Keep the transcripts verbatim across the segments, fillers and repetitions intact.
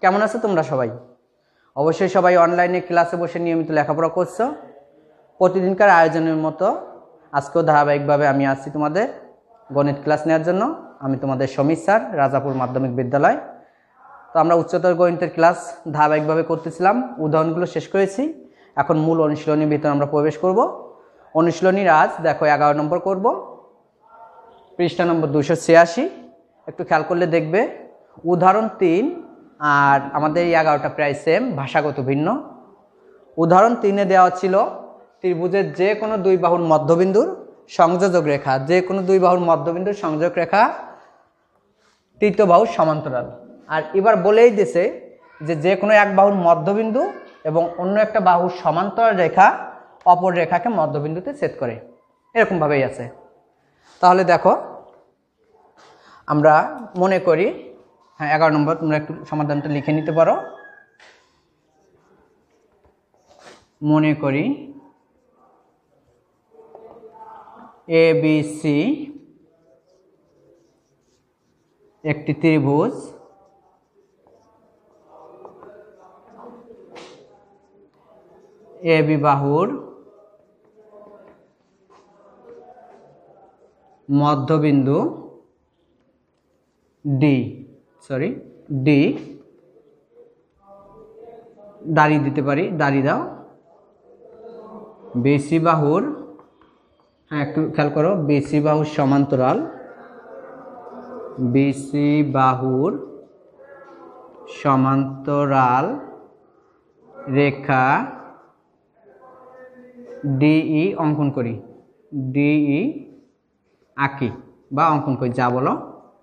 কেমন আছো তোমরা সবাই? অবশ্যই সবাই অনলাইনে ক্লাসে বসে নিয়মিত লেখাপড়া করছো। প্রতিদিনকার আয়োজনের মতো আজকেও ধারাবাহিকভাবে আমি আসছি তোমাদের গণিত ক্লাস নেওয়ার জন্য। আমি তোমাদের সমীর স্যার, রাজাপুর মাধ্যমিক বিদ্যালয়। তো আমরা উচ্চতর গণিতের ক্লাস ধারাবাহিকভাবে করতেছিলাম, উদাহরণগুলো শেষ করেছি। এখন মূল অনুশীলনীর ভিতরে আমরা প্রবেশ করব। অনুশীলনীর আজ দেখো এগারো নম্বর করব, পৃষ্ঠা নম্বর দুশো ছিয়াশি। একটু খেয়াল করলে দেখবে উদাহরণ তিন আর আমাদের এই এগারোটা প্রায় সেম, ভাষাগত ভিন্ন। উদাহরণ তিনে দেওয়া ছিল ত্রিভুজের যে কোনো দুই বাহুর মধ্যবিন্দুর সংযোজক রেখা, যে কোনো দুই বাহুর মধ্যবিন্দুর সংযোজক রেখা তৃতীয় বাহুর সমান্তরাল। আর এবার বলেই দিছে যে যে কোনো এক বাহুর মধ্যবিন্দু এবং অন্য একটা বাহুর সমান্তরাল রেখা অপর রেখাকে মধ্যবিন্দুতে ছেদ করে, এরকমভাবেই আছে। তাহলে দেখো আমরা মনে করি, হ্যাঁ এগারো নম্বর তোমরা একটু সমাধানটা লিখে নিতে পারো। মনে করি এ বি সি একটি ত্রিভুজ, এ বি বাহুর মধ্যবিন্দু ডি, সরি ডি, দাঁড়িয়ে দিতে পারি, দাঁড়িয়ে দাও। বিসি বাহুর, হ্যাঁ একটু খেয়াল করো, বিসি বাহুর সমান্তরাল, বিসি বাহুর সমান্তরাল রেখা ডিই অঙ্কন করি, ডিই আঁকি বা অঙ্কন করি, যা বলো।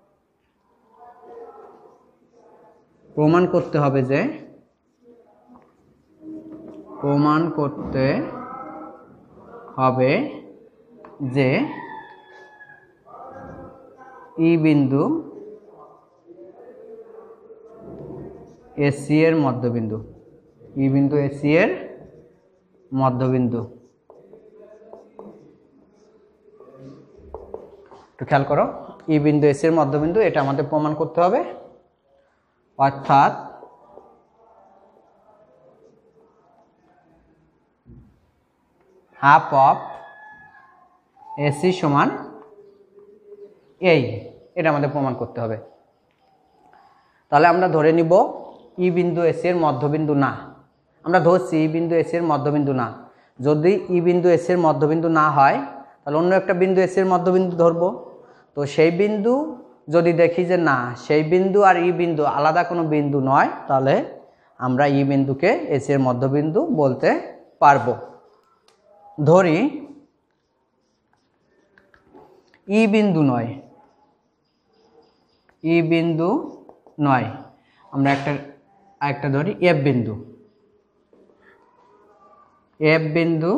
প্রমাণ করতে হবে যে, প্রমাণ করতে হবে যে ই বিন্দু এসি এর মধ্যবিন্দু, ই বিন্দু এসি এর মধ্যবিন্দু। একটু খেয়াল করো, ই বিন্দু এসি এর মধ্যবিন্দু, এটা আমাদের প্রমাণ করতে হবে। অর্থাৎ হাফ অফ এসি সমান এই, এটা আমাদের প্রমাণ করতে হবে। তাহলে আমরা ধরে নিব ই বিন্দু এসি এর মধ্যবিন্দু না, আমরা ধরছি ই বিন্দু এসি এর মধ্যবিন্দু না। যদি ই বিন্দু এসি এর মধ্যবিন্দু না হয় তাহলে অন্য একটা বিন্দু এসি এর মধ্যবিন্দু ধরবো। তো সেই বিন্দু যদি দেখি যে না, সেই বিন্দু আর ই বিন্দু আলাদা কোনো বিন্দু নয়, তাহলে আমরা ই বিন্দুকে এসি এর মধ্যবিন্দু বলতে পারবো। ধরি ই বিন্দু নয়, ই বিন্দু নয়, আমরা একটা আরেকটা ধরি এফ বিন্দু, এফ বিন্দু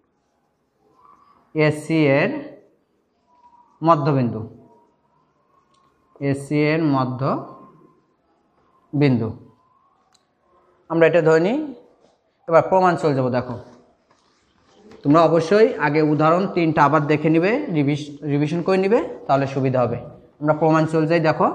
এসি এর মধ্যবিন্দু, এসি এর মধ্য বিন্দু, আমরা এটা ধরে নিই। এবার প্রমাণ চলে যাবো। দেখো তোমরা অবশ্যই আগে উদাহরণ তিনটা আবার দেখে নিবে, রিভিশ রিভিশন করে নিবে, তাহলে সুবিধা হবে। আমরা প্রমাণ চলে যাই। দেখো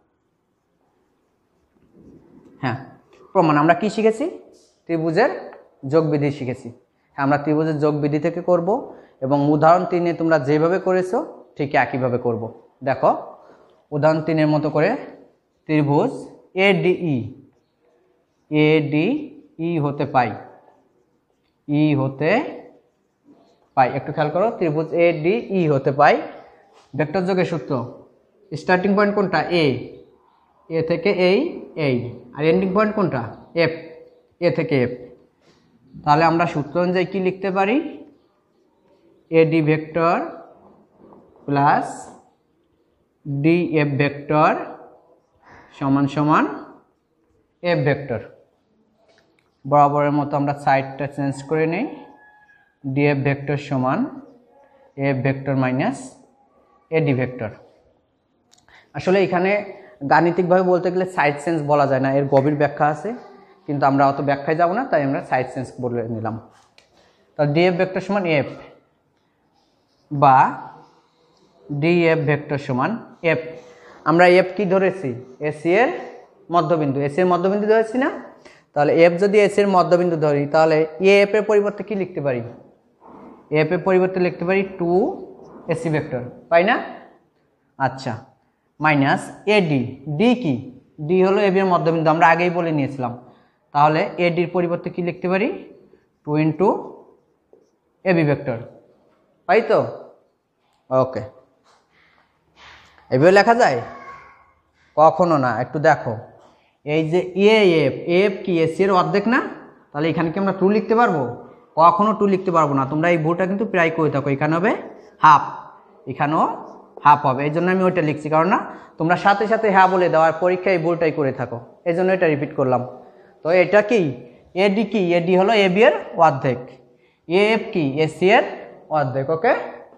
হ্যাঁ প্রমাণ আমরা কি শিখেছি? ত্রিভুজের যোগবিধি শিখেছি। হ্যাঁ আমরা ত্রিভুজের যোগবিধি থেকে করব এবং উদাহরণ তিনে তোমরা যেভাবে করেছো ঠিক একইভাবে করব। দেখো উদাহরণ তিনের মতো করে ত্রিভুজ এ ডিই, এ ডিই হতে পাই, ই হতে পাই। একটু খেয়াল করো, ত্রিভুজ এ ডিই হতে পাই। ভেক্টর যোগের সূত্র, স্টার্টিং পয়েন্ট কোনটা? এ, এ থেকে এই এই, আর এন্ডিং পয়েন্ট কোনটা? এফ, এ থেকে এফ। তাহলে আমরা সূত্র অনুযায়ী কি লিখতে পারি? A D vector plus D F vector সমান সমান এফ ভেক্টর। বরাবরের মতো আমরা সাইডটা চেঞ্জ করে নেই, ডি এফ ভেক্টর সমান F vector minus A D vector. আসলে এখানে গাণিতিকভাবে বলতে গেলে সাইড চেঞ্জ বলা যায় না, এর গভীর ব্যাখ্যা আছে, কিন্তু আমরা অত ব্যাখ্যায় যাব না, তাই আমরা সাইড চেঞ্জ বলে নিলাম। তাহলে ডি এফ ভেক্টর সমান এফ বা ডি এফ ভেক্টর সমান এফ। আমরা এফ কি ধরেছি? এসি এর মধ্যবিন্দু, এস এর মধ্যবিন্দু ধরেছি না, তাহলে এফ যদি এস এর মধ্যবিন্দু ধরি তাহলে এ এফ এর পরিবর্তে কি লিখতে পারি, এফ এর পরিবর্তে লিখতে পারি টু এসি ভেক্টর, তাই না? আচ্ছা, মাইনাস এডি, ডি কি, ডি হলো এ বি এর মধ্যবিন্দু, আমরা আগেই বলে নিয়েছিলাম, তাহলে এডির পরিবর্তে কি লিখতে পারি, two into A B vector, তাই তো? ওকে, এভাবে লেখা যায়? কখনো না, একটু দেখো, এই যে এ এফ, এফ কি এস এর অর্ধেক না, তাহলে এখানে কি আমরা টু লিখতে পারবো? কখনো টু লিখতে পারবো না, তোমরা এই ভুলটা কিন্তু প্রায় করে থাকো, এখানে হবে হাফ, এখানেও হাফ হবে, এই জন্য আমি ওইটা লিখছি, কারণ না তোমরা সাথে সাথে হ্যাঁ বলে দাও আর পরীক্ষায় এই ভুলটাই করে থাকো, এই জন্য এটা রিপিট করলাম। তো এটা কি এডি, কি এডি হলো এ বি এর অর্ধেক, এ এফ কি এস সি এর অর্ধেক। ওকে,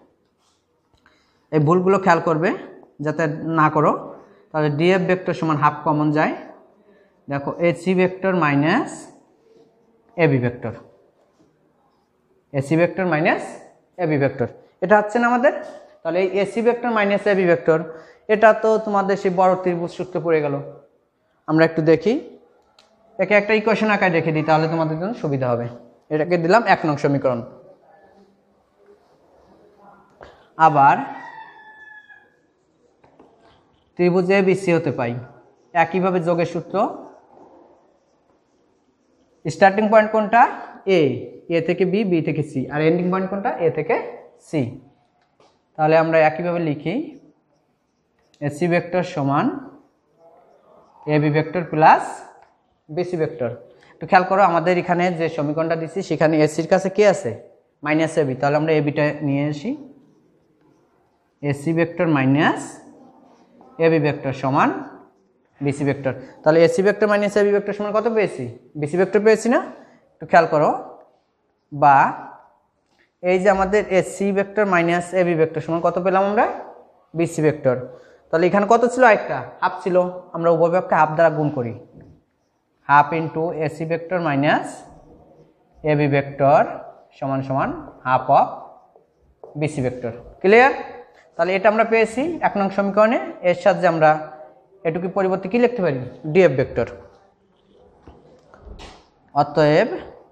এই ভুলগুলো খেয়াল করবে যাতে না করো। তাহলে ডিএফ ভেক্টর সমান হাফ কমন যায়, দেখো AC vector minus AB vector, AC vector minus AB vector, এটা হচ্ছে না আমাদের। তাহলে এই AC vector minus AB vector, এটা তো তোমাদের সেই বড় ত্রিভুজ সূত্রে পড়ে গেল। আমরা একটু দেখি, একে একটা ইকুয়েশন আকারে রেখে দিই, তাহলে তোমাদের জন্য সুবিধা হবে। এটাকে দিলাম এক নং সমীকরণ। আবার ত্রিভুজ এ বি সি হতে পাই একইভাবে যোগের সূত্র, স্টার্টিং পয়েন্ট কোনটা, এ, এ থেকে বি, বি থেকে সি, আর এন্ডিং পয়েন্ট কোনটা, এ থেকে সি। তাহলে আমরা একইভাবে লিখি এসি ভেক্টর সমান A B vector plus BC vector. একটু খেয়াল করো, আমাদের এখানে যে সমীকরণটা দিচ্ছি সেখানে এসির কাছে কে আছে, মাইনাস এবি, তাহলে আমরা এবিটা নিয়ে আসি, AC vector minus AB vector সমান বিসি ভেক্টর। তাহলে AC vector minus AB vector সমান কত পেয়েছি, বিসি ভেক্টর পেয়েছি না? একটু খেয়াল করো, বা এই যে আমাদের AC vector minus AB vector সমান কত পেলাম আমরা, বিসি ভেক্টর। তাহলে এখানে কত ছিল, একটা হাফ ছিল, আমরা উভয়পক্ষে হাফ দ্বারা গুণ করি, half into AC vector minus AB vector সমান সমান half of BC vector. Clear? তাহলে এটা আমরা পেয়েছি এক নং সমীকরণে। এর সাথে আমরা এটুকু পরিবর্তে কি লিখতে পারি, ডিএফ ভেক্টর। অতএব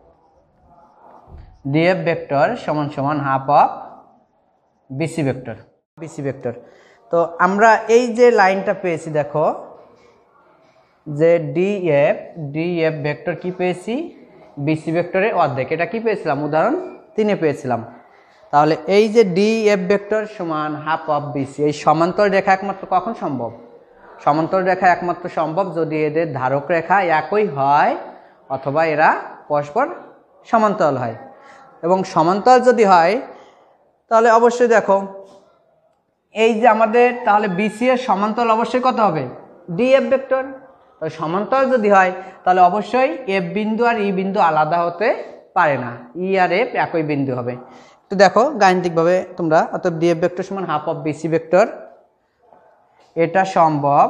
ডিএফ ভেক্টর সমান সমান half of BC vector, BC vector. তো আমরা এই যে লাইনটা পেয়েছি, দেখো যে ডিএফ, ডিএফ ভেক্টর কি পেয়েছি, বিসি ভেক্টরের অর্ধেক, এটা কি পেয়েছিলাম, উদাহরণ তিনে পেয়েছিলাম। তাহলে এই যে ডিএফ ভেক্টর সমান হাফ অফ বিসি, এই সমান্তর রেখা একমাত্র কখন সম্ভব, সমান্তর রেখা একমাত্র সম্ভব যদি এদের ধারক রেখা একই হয় অথবা এরা পরস্পর সমান্তরাল হয়। এবং সমান্তরাল যদি হয় তাহলে অবশ্যই দেখো এই যে আমাদের তাহলে বিসি এর সমান্তরাল অবশ্যই কত হবে, ডিএফ ভেক্টর। তো সমান্তরাল যদি হয় তাহলে অবশ্যই এফ বিন্দু আর ই বিন্দু আলাদা হতে পারে না, ই আর এফ একই বিন্দু হবে। তো দেখো গাণিতিকভাবে তোমরা, অর্থাৎ ডিএফ ভেক্টর সমান হাফ অফ বিসি ভেক্টর, এটা সম্ভব,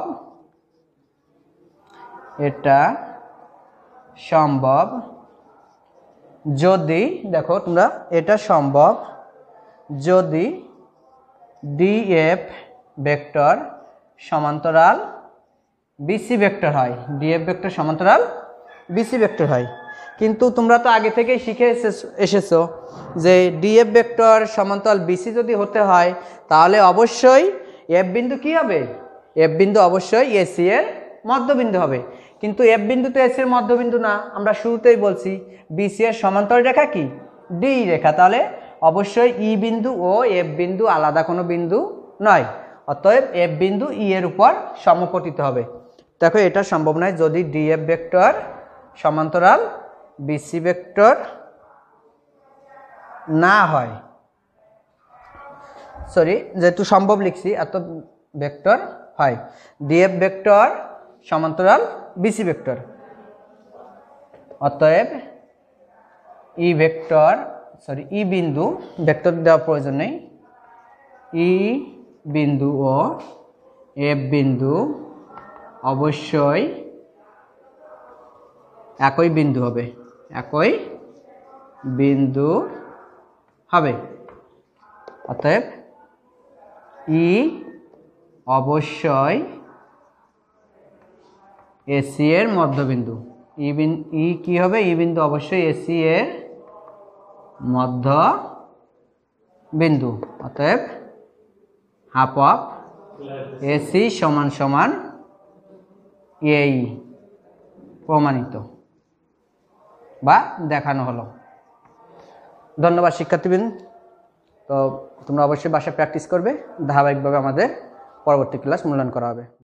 এটা সম্ভব যদি, দেখো তোমরা, এটা সম্ভব যদি ডিএফ ভেক্টর সমান্তরাল বিসি ভেক্টর হয়, ডিএফ ভেক্টর সমান্তরাল বিসি ভেক্টর হয়। কিন্তু তোমরা তো আগে থেকেই শিখে এসেছো যে ডিএফ ভেক্টর সমান্তরাল বিসি যদি হতে হয় তাহলে অবশ্যই এফ বিন্দু কি হবে, এফ বিন্দু অবশ্যই এসি এর মধ্যবিন্দু হবে। কিন্তু এফ বিন্দু তো এসি এর মধ্যবিন্দু না, আমরা শুরুতেই বলছি বিসি এর সমান্তরাল রেখা কি, ডি রেখা, তাহলে অবশ্যই ই বিন্দু ও এফ বিন্দু আলাদা কোনো বিন্দু নয়, অতএব এফ বিন্দু ই এর উপর সমপতিত হবে। দেখো এটা সম্ভব নয় যদি ডিএফ ভেক্টর সমান্তরাল বিসি ভেক্টর না হয়, সরি যেহেতু সম্ভব লিখছি, এত ভেক্টর হয়, ডিএফ ভেক্টর সমান্তরাল বিসি ভেক্টর, অতএব ই ভেক্টর, সরি ই বিন্দু, ভেক্টর দেওয়ার প্রয়োজন নেই, ই বিন্দু ও এফ বিন্দু অবশ্যই একই বিন্দু হবে, একই বিন্দু হবে। অতএব ই অবশ্যই এসি এর মধ্যবিন্দু। ই বিন ই কী হবে? ই বিন্দু অবশ্যই এসি এর মধ্য বিন্দু। অতএব হাফ অফ এসি সমান সমান এই প্রমাণিত বা দেখানো হলো। ধন্যবাদ শিক্ষার্থীবৃন্দ। তো তোমরা অবশ্যই বাসায় প্র্যাকটিস করবে, ধারাবাহিকভাবে আমাদের পরবর্তী ক্লাস মূল্যায়ন করা হবে।